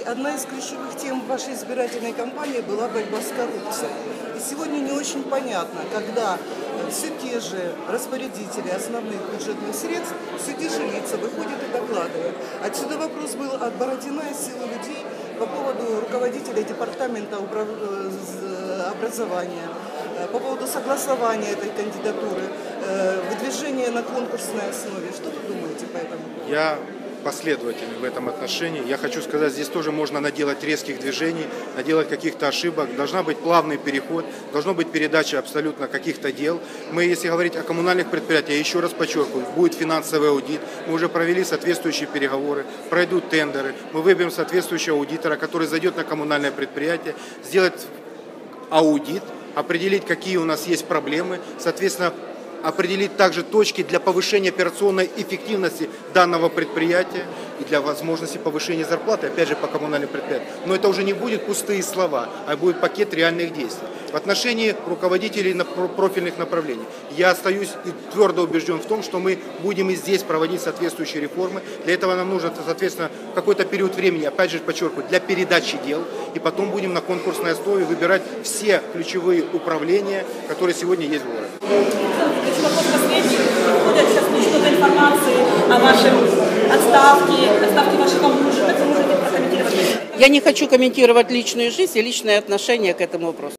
одна из ключевых тем вашей избирательной кампании была борьба с коррупцией. И сегодня не очень понятно, когда все те же распорядители основных бюджетных средств, все те же лица выходят и докладывают. Отсюда вопрос был от Бородина и силы людей по поводу руководителя департамента образования, по поводу согласования этой кандидатуры, выдвижения на конкурсной основе. Что вы думаете по этому поводу? Я последовательный в этом отношении. Я хочу сказать, здесь тоже можно наделать резких движений, наделать каких-то ошибок. Должна быть плавный переход, должна быть передача абсолютно каких-то дел. Мы, если говорить о коммунальных предприятиях, я еще раз подчеркиваю, будет финансовый аудит. Мы уже провели соответствующие переговоры, пройдут тендеры. Мы выберем соответствующего аудитора, который зайдет на коммунальное предприятие, сделает аудит, определить, какие у нас есть проблемы, соответственно, определить также точки для повышения операционной эффективности данного предприятия и для возможности повышения зарплаты, опять же, по коммунальным предприятиям. Но это уже не будет пустые слова, а будет пакет реальных действий. В отношении руководителей профильных направлений я остаюсь и твердо убежден в том, что мы будем и здесь проводить соответствующие реформы. Для этого нам нужно, соответственно, какой-то период времени, опять же, подчеркиваю, для передачи дел. И потом будем на конкурсной основе выбирать все ключевые управления, которые сегодня есть в городе. Вопрос последний. Приходят сейчас много информации о вашей отставке вашего мужа. Это можете прокомментировать? Я не хочу комментировать личную жизнь и личные отношения к этому вопросу.